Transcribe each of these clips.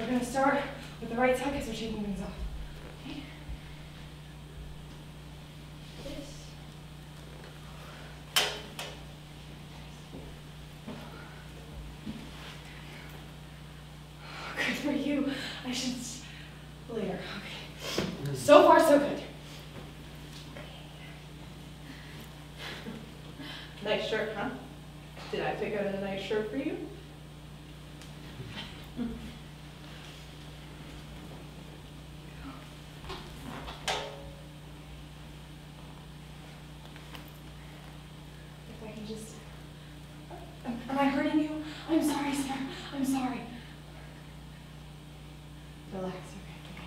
We're going to start with the right side because we're taking things off. Okay? This. Good for you. I should later. Okay. So far, so good. Nice shirt, huh? Did I pick out a nice shirt for you? If I can just... Am I hurting you? I'm sorry, sir. I'm sorry. Relax, okay.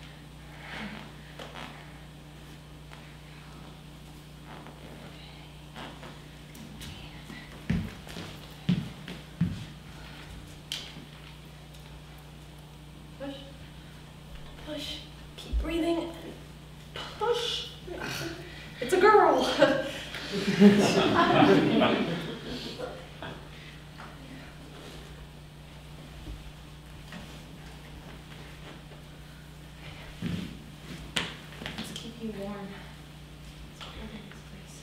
Push. Push. Keep breathing. Push. It's a girl. Let's keep you warm. Let's put it in this place.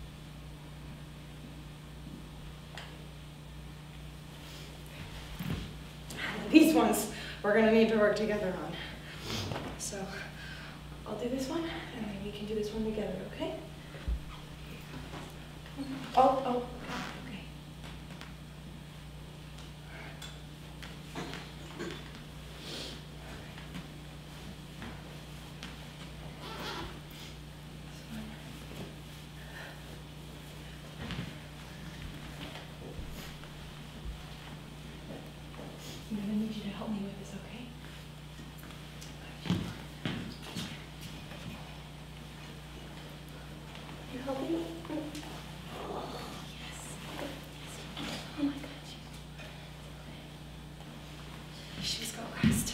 These ones we're going to need to work together on. So I'll do this one, and then we can do this one together, okay? Oh, okay. I'm going to need you to help me with this, okay? You helping me? Yes. Oh my gosh. Shoes go last.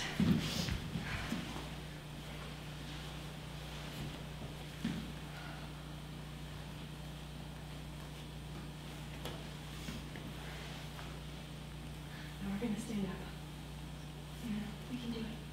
Now we're going to stand up. Yeah, we can do it.